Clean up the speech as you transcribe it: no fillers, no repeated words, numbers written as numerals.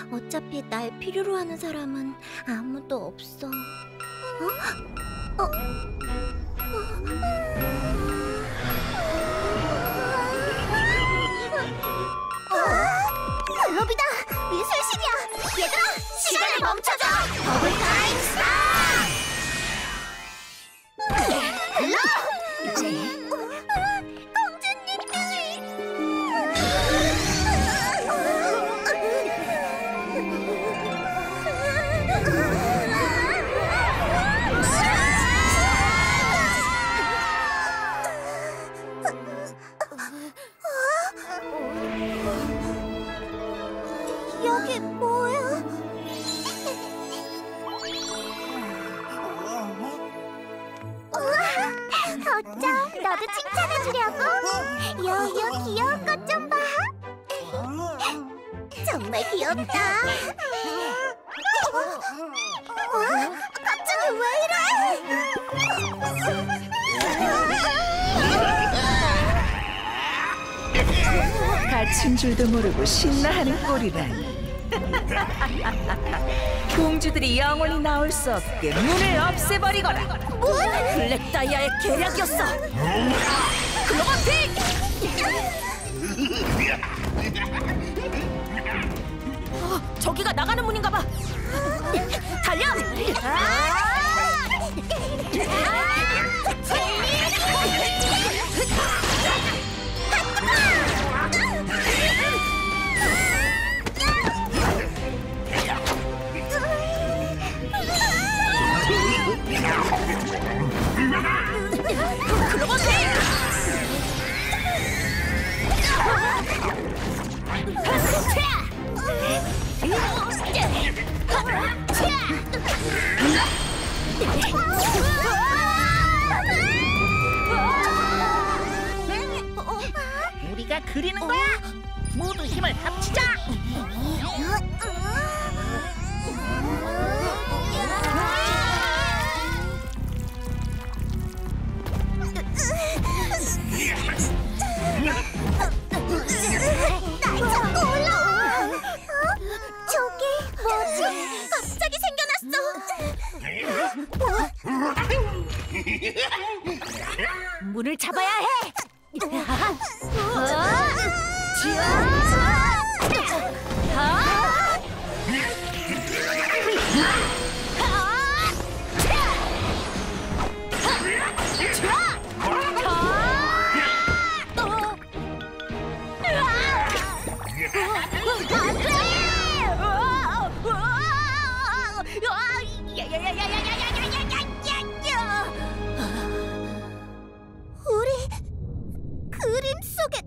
어차피 날 필요로 하는 사람은 아무도 없어. 글로비다! 미술실이야! 얘들아! 시간을 멈춰줘! 버블 타임 스탑! 글로! 여기 뭐야? 어쩜 너도 칭찬해주려고? 여여 귀여운 것 좀 봐. 정말 귀엽다. 갑자기 왜 이래? 갇힌 줄도 모르고 신나하는 꼴이라니. 공주들이 영원히 나올 수 없게 문을 없애버리거라. 뭐? 블랙 다이아의 계략이었어. 클로버픽! 저기가 나가는 문인가 봐. 달려! 우리가 그리는 거야. 모두 힘을 합치자. 날 잡고 올라와. 저기 뭐지? 갑자기 생겨났어. 문을 잡아야 해. 우리 그림 속에